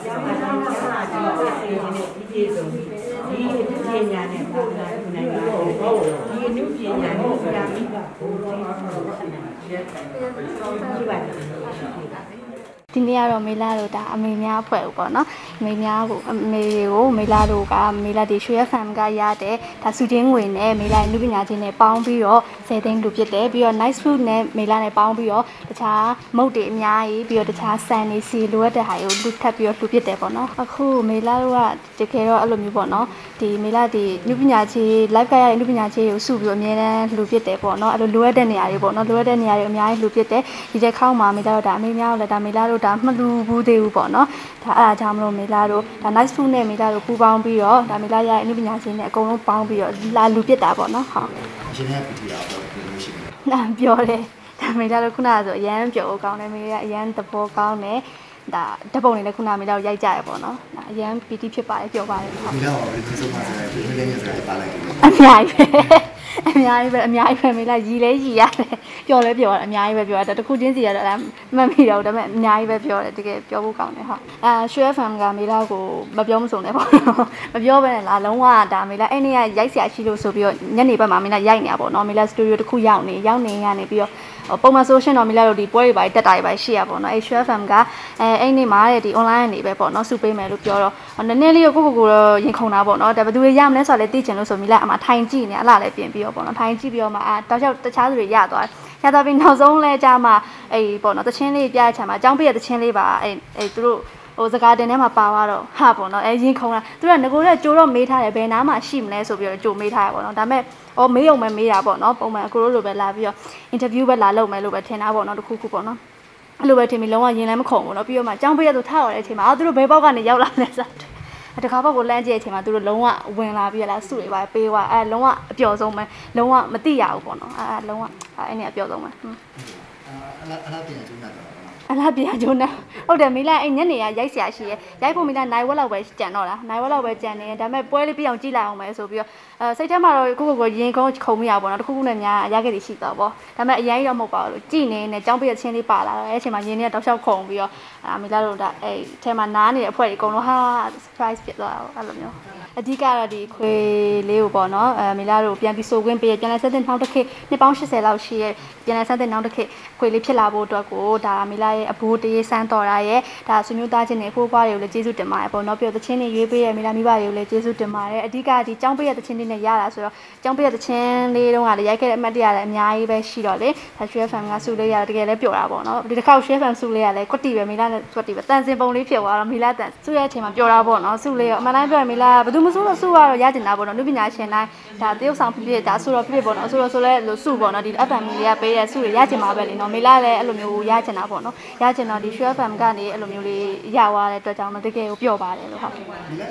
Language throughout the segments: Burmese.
ဒီနေ့ကတော့မေလာတို့ဒါအမေများဖွဲ့ဦးပေါ့နော်မေများကိုအမေကိုမေလာတို့ကမေလာဒီရွှေဖမ်ကရတဲ့ဒါစုချင်းငွေနဲ့မေလာနုပညာချင်းနဲ့ပေါင်းပြီးတော့10သိန်းလူဖြစ်တယ်ပြီးတော့ nice food နဲ့မေလာနဲ့ပေါင်းပြီးတော့တခြားမုတ်တွေအများကြီးပြီးတော့တခြားဆန်နေစီလိုအပ်တဲ့ဟာတွေကိုလူထပ်ပြီးတော့လူဖြစ်တယ်ပေါ့နော်အခုမေလာတို့ကတကယ်တော့အဲ့လိုမျိုးပေါ့နော်ဒီမေလာဒီနုပညာချင်း live ကရတဲ့နုပညာချင်းကိုစုပြီးတော့အများတန်းလူဖြစ်တယ်ပေါ့နော်အဲ့လိုလိုအပ်တဲ့နေရာတွေပေါ့နော်လိုအပ်တဲ့နေရာတွေအများကြီးလူဖြစ်တယ်ဒီတစ်ခေါက်မှာမေလာတို့ဒါအမေများတို့လည်းဒါမေလာတို့ဒါမလူဘူးသေးဘူးပေါ့နော်ဒါအဲ့ဒါကြောင့်မလို့မေလာတို့ဒါ nice food နဲ့မေလာတို့ပူပေါင်းပြီးတော့ဒါမေလာရရဲ့အနုပညာရှင်နဲ့အကုန်လုံးပေါင်းပြီးတော့လာလူပစ်တာပေါ့နော်ဟုတ်အရှင်ကပီတီအောင်ပြောလို့ရှိတယ်နာပြောတယ်ဒါမေလာတို့ခုနကဆိုအရန်ပြောကောင်းတယ်မေလာအရန်သဘောကောင်းတယ်ဒါဓပုံတွေလည်းခုနမေလာတို့ရိုက်ကြရပေါ့နော်ဒါအရန်ပီတီဖြစ်ပါတယ်ပြောပါတယ်ဟုတ်ဒီတော့ဘယ်လိုဆုံးပါလဲဒီနေ့ညစရာပါလိုက်တယ်အများကြီးပဲမေလာရီလဲရီရတယ်ပြောလဲပြောရတယ်အများကြီးပဲပြောရတယ်တခုချင်းစီရတော့မမိတော့ဒါပေမဲ့အများကြီးပဲပြောတယ်တကယ်ပြောဖို့ကောင်းတယ်ဟုတ်ရွှေ FM ကမေလာကိုမပြောမစုံနဲ့ပေါ့နော်မပြောဘဲနဲ့လားလုံးဝဒါမေလာအဲ့နေ့ကရိုက်ဆရာရှိလို့ဆိုပြီးတော့ညနေဘက်မှာမေလာရိုက်နေတာပေါ့နော်မေလာစတူဒီယိုတစ်ခုရောက်နေကနေပြီးတော့ပုံမှန်ဆိုရှင်တော့မေလာတို့ဒီပွဲတွေပါတက်တာတွေပါရှိရပေါ့နော်အဲ့ရွှေ FM ကအဲ့နေ့မှာတဲ့ဒီ online ကနေပဲပေါ့နော်စုပေးမယ်လို့ပြောတော့နည်းနည်းလေးကိုတော့ရင်ခုန်တာပေါ့နော်ဒါဘယ်သူတွေရမလဲဆိုတော့လည်းသိချင်လို့ဆိုမေလာအမှထိုင်ကြည့်နေအလားလည်းပြင်ပြီးတော့ပေါ့နော်ထိုင်ကြည့်ပြီးတော့မှတောက်လျှောက်တခြားသူတွေရသွားပြီးနောက်ဆုံးလဲကြာမှအဲ့ပေါ့နော်တချင်းလေးပြချင်မှာအကြောင်းပြရတချင်းလေးပါအဲ့သူတို့ဟိုစကားတင်ထဲမှာပါသွားတော့ဟာပေါ့နော်အဲ့ရင်ခုံတာသူကငကိုတဲ့ကြိုးတော့မေးထားတယ်ဘယ်နားမှာရှိမလဲဆိုပြီးတော့ကြိုးမေးထားရပေါ့နော်ဒါပေမဲ့မေးအောင်ပဲမေးတာပေါ့နော်ပုံမှန်အကိုတို့လိုပဲလာပြီးတော့ interview ပဲလာလုပ်မယ်လို့ပဲထင်တာပေါ့နော်တခုခုပေါ့နော်အဲ့လိုပဲထင်ပြီးလုံးဝရင်လည်းမခုံဘူးနော်ပြီးတော့မှအကြောင်းပြရသူထားရတဲ့အချိန်မှာသူတို့ဘယ်ပေါက်ကနေရောက်လာလဲဆိုတခါပေါ့ကိုလမ်းကြည့်တဲ့အချိန်မှာသူတို့လုံးဝဝင်လာပြီးလားစုတွေပါပေးသွားအဲလုံးဝအပျော်ဆုံးပဲလုံးဝမသိရဘူးပေါ့နော်အဲလုံးဝအဲ့နေအပျော်ဆုံးပဲအလားပြန်ကျုံးတာအလားပြန်ကျုံးတာဟုတ်တယ်မေလာအဲ့ညနေရရိုက်ဆရာရှိရဲရိုက်ဖို့မေလာနိုင်ဝက်လောက်ပဲကြံတော့လားနိုင်ဝက်လောက်ပဲကြံနေဒါပေမဲ့ပွဲလေးပြအောင်ကြည့်လိုက်အောင်ပဲဆိုပြီးတော့စိတ်ထဲမှာတော့ကိုရင်ကုန်းခုံမရပေါ့နော်တခုခုနဲ့များရခဲ့တွေရှိတော့ပေါ့ဒါပေမဲ့အရင်တော့မဟုတ်ပါဘူးလို့ကြည်နေနဲ့ចောင်းပြည့်ချင်းလေးပါလာတော့အဲ့အချိန်မှာရင်းနဲ့တောက်လျှောက်ခုံပြီးတော့မေလာတို့ဒါအဲ့ထဲမှာနားနေတဲ့အဖွဲတွေအကုန်လုံးဟာ surprise ဖြစ်သွားတာအဲ့လိုမျိုးအဓိကတော့ဒီခွေလေးကိုပေါ့နော်မေလာတို့ပြန်ပြီးစိုးခွင့်ပေးရပြန်လဲဆက်တဲ့နောက်တစ်ခေတ်နှစ်ပေါင်း80လောက်ရှိရဲ့ပြန်လဲဆက်တဲ့နောက်တစ်ခေတ်ခွေလေးဖြစ်လာဖို့အတွက်ကိုဒါမေလာရဲ့အဘိုးတေးစမ်းတော်ရရဲ့ဒါဆွေမျိုးသားချင်းတွေဖိုးပွားတွေကိုလည်းကျေးဇူးတင်ပါတယ်ပေါ့နော်ပြီးတော့တချင်းတွေရွေးပေးရမေလာမိဘတွေကိုလည်းကျေးဇူးတင်ပါတယ်အဓိကဒီចောင်းပေးရတချင်းတွေနဲ့ရတာဆိုတော့ចောင်းပေးရတချင်းလေးတုန်းကလည်းရိုက်ခဲ့တဲ့အမှတ်တရလည်းအများကြီးပဲရှိတော့လေဒါရွှေ FM ကစုလေးရတကယ်လည်းပျော်တာပေါ့နော်ဒီတစ်ခေါက်ရွှေ FM စုလေးရလည်းကွတ်တီပဲမေလာနဲ့ကွတ်တီပဲတန်စင်ပုံလေးဖြစ်သွားတော့မေလာတန်စုရဲ့အချိန်မှာပျော်တာပေါ့နော်စုလေးရောအမှန်တိုင်းပြောရင်မေလာဘယ်သူမစုလို့စုကတော့ရတင်တာပေါ့နော်နုပညာရှင်တိုင်းဒါတရုပ်ဆောင်ဖြစ်ဒါဆိုတော့ဖြစ်ပေါ့နော်ဆိုတော့ဆိုလဲလို့စုပေါ့နော်ဒီ FM လေးကပေးတဲ့စုတွေရချင်ပါပဲလေနော်မေလာလည်းအဲ့လိုမျိုးရချင်တာပေါ့နော်ရချင်တော့ဒီရွှေ FM ကနေအဲ့လိုမျိုးလေးရသွားတဲ့အတွက်ကြောင့်တကယ်ကိုပျော်ပါတယ်လို့ဟုတ်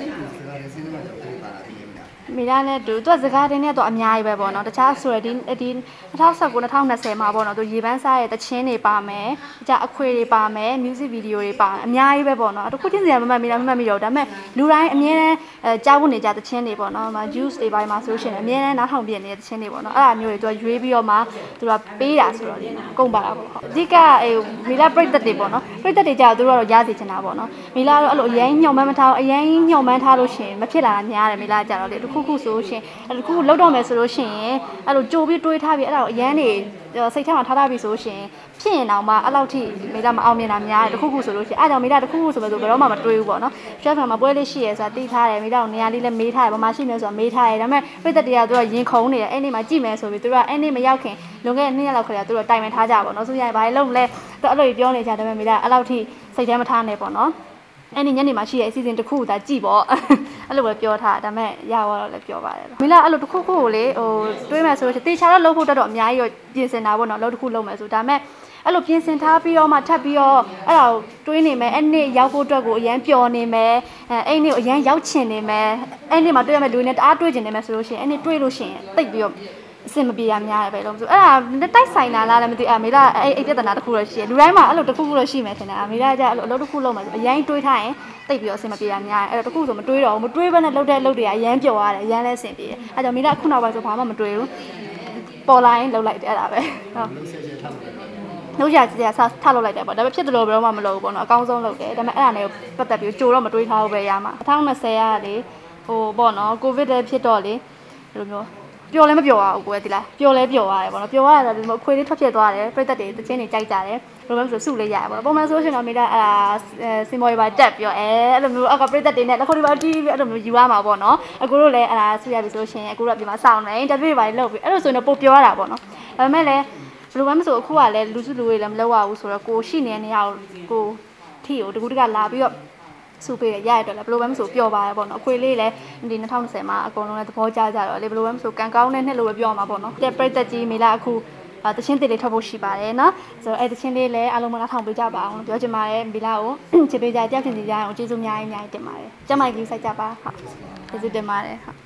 မေလာနဲ့တူစကားတင်းနဲ့တော့အများကြီးပဲပေါ့နော်တခြားဆိုရဒီ2019 2020မှာပေါ့နော်သူရေပန်းစားရဲ့တချင်းတွေပါမယ်တခြားအခွေတွေပါမယ် music video တွေပါအများကြီးပဲပေါ့နော်တခုချင်းစီကမမှတ်မိတော့ဒါပေမဲ့လူတိုင်းအမြဲတမ်းကြားဖို့နေကြတချင်းတွေပေါ့နော်မှာ juice တွေပိုင်းမှာဆိုရှင်အမြဲတမ်းနားထောင်ပြနေတဲ့တချင်းတွေပေါ့နော်အဲ့ဒါမျိုးတွေသူကရွေးပြီးတော့မှသူကပေးတာဆိုတော့လေကုန်ပါတာပေါ့ဟုတ်အဓိကမေလာပြိတ္တတွေပေါ့နော်ပြိတ္တတွေကြာသူတို့ကတော့ရစေချင်တာပေါ့နော်မေလာတော့အဲ့လိုအရင်ညှော်မှန်းမထားအရင်ညှော်မှန်းထားလို့ရှင်မဖြစ်လာတာများတယ်မေလာကြာတော့လေတခုဆိုရှင်တခုလောက်တော့မယ်ဆိုလို့ရှိရင်အဲ့လိုကြိုပြီးတွေးထားပြီးအဲ့ဒါကိုအရန်နေစိတ်ထဲမှာထားပြီးဆိုရှင်ဖြစ်ရင်တော့မှအဲ့လောက်ထိမေလာမအောင်မြင်တာများတယ်တခုဆိုလို့ရှိရင်အဲ့ကြောင့်မေလာတခုဆိုပဲဆိုဘယ်တော့မှမတွေးဘူးပေါ့နော်ရှက်ဖန်မှာပွဲလေးရှိရဲဆိုတာသိထားတယ်မေလာကိုနေရာလေးလည်းမေးထားတယ်ဘာမှရှိမလဲဆိုတာမေးထားတယ်ဒါပေမဲ့ပြည့်သက်တွေကသူကရင်ခုန်နေတယ်အဲ့နေ့မှာကြည့်မယ်ဆိုပြီးသူကအဲ့နေ့မရောက်ခင်လွန်ခဲ့တဲ့2ရက်လောက်ခါကျသူတို့တိုင်ပင်ထားကြပါတော့နော်ဆိုရင်ဘာလို့လဲသူအဲ့လိုပြောနေကြတယ်ဒါပေမဲ့မေလာအဲ့လောက်ထိစိတ်ထဲမထားနဲ့ပေါ့နော်အဲ့ဒီညနေမှာရှိတဲ့အစီအစဉ်တစ်ခုဒါကြည့်ပေါ့အဲ့လိုပဲပြောထားဒါပေမဲ့ရသွားတော့လည်းပြောပါတယ်မေလာအဲ့လိုတစ်ခုကိုလေတွေးမယ်ဆိုတော့တေချာတော့လှုပ်ဖို့တော့အများကြီးပြင်ဆင်တာပေါ့နော်လှုပ်တစ်ခုလုပ်မယ်ဆိုဒါပေမဲ့အဲ့လိုပြင်ဆင်ထားပြီးတော့မှထပ်ပြီးတော့အဲ့ဒါကိုတွေးနေမယ်အဲ့နေ့ရောက်ဖို့အတွက်ကိုအရန်ပျော်နေမယ်အဲ့နေ့ကိုအရန်ရောက်ချင်နေမယ်အဲ့နေ့မှာတွေ့ရမယ့်လူတွေနဲ့တအားတွေ့ချင်နေမယ်ဆိုလို့ရှိရင်အဲ့နေ့တွေ့လို့ရှိရင်တိတ်ပြီးတော့အဆင်မပြေရများတယ်ပဲလို့ဆိုအဲ့ဒါတိုက်ဆိုင်တာလားလည်းမသိမေလာအဲ့ပြဿနာတစ်ခုတော့ရှိတယ်လူတိုင်းမှာအဲ့လိုတစ်ခုခုတော့ရှိမယ်ထင်တယ်မေလာကအဲ့လိုအလုပ်တစ်ခုလုပ်မယ်ဆိုအရင်တွေးထားရင်တိတ်ပြီးတော့အဆင်မပြေရများတယ်အဲ့တော့တစ်ခုဆိုမတွေးတော့ဘူးမတွေးဘဲနဲ့လုပ်တဲ့လုပ်တွေကအရန်ပျော်ရတယ်အရန်လည်းအဆင်ပြေတယ်အဲ့ကြောင့်မေလာခုနောက်ပိုင်းဆိုဘာမှမတွေးဘူးပေါ်လာရင်လုပ်လိုက်တယ်အဲ့ဒါပဲဟုတ်နှုတ်ရကြထလုပ်လိုက်တယ်ပေါ့ဒါပေမဲ့ဖြစ်တယ်လို့ဘယ်တော့မှမလုပ်ဘူးပေါ့နော်အကောင်းဆုံးလုပ်တယ်ဒါပေမဲ့အဲ့ဒါနဲ့ပတ်သက်ပြီးကြိုတော့မတွေးထားဘူးပဲရမှာ2020ကလေဟိုပေါ့နော်ကိုဗစ်တည်းဖြစ်တော့လေဘယ်လိုမျိုးပျော်လည်းမပျော်ရဘူးကိုယ်ဒီလားပျော်လည်းပျော်ရတယ်ပေါ့နော်ပျော်ရတာဒီလိုအခွေလေးထွက်ဖြစ်သွားတယ်ပြည့်သက်တွေတချင်းတွေကြိုက်ကြတယ်ဘယ်လိုမှမဆိုစုလေးရရပေါ့နော်ပုံမှန်ဆိုရှင်တော့မိသားစင်မော်ရပါတက်ပြီးတော့အဲ့လိုမျိုးအောက်ကပြည့်သက်တွေနဲ့လက်ခုပ်တွေပါတီးပြီးအဲ့လိုမျိုးယူရမှာပေါ့နော်အကူတို့လည်းဆူရပြီဆိုရှင်အကူတို့ကဒီမှာစောင့်နေတပြည့်ပါလေးလုပ်ပြီးအဲ့လိုဆိုရင်တော့ပိုပျော်ရတာပေါ့နော်ဒါပေမဲ့လည်းဘယ်လိုမှမဆိုအခုကလည်းလူစုလူဝေးလည်းမလုပ်ရဘူးဆိုတော့ကိုရှိနေတဲ့နေရာကိုထီကိုတကူတကလာပြီးတော့စုပေးရရရတော့လည်းဘယ်လိုမှမဆိုပျော်ပါရပေါ့နော်အခွေလေးလည်းဒီ2020မှာအကုန်လုံးလည်းသဘောကျကြတော့လေဘယ်လိုမှမဆိုကန်ကောင်းတဲ့နှစ်လို့ပဲပြောမှာပေါ့နော်တဲ့ပြိသက်ကြီးမေလာအခုတချင်းတေးလေးထွက်ဖို့ရှိပါတယ်နော်ဆိုတော့အဲ့တချင်းလေးလည်းအားလုံးမနားထောင်ပေးကြပါအောင်လို့ပြောချင်ပါတယ်မေလာကိုချစ်ပေးကြတယောက်ချင်းစီကြအောင်ကျေးဇူးအများကြီးတင်ပါတယ်ကျမကြီးစိုက်ကြပါဟုတ်ကျေးဇူးတင်ပါတယ်ဟုတ်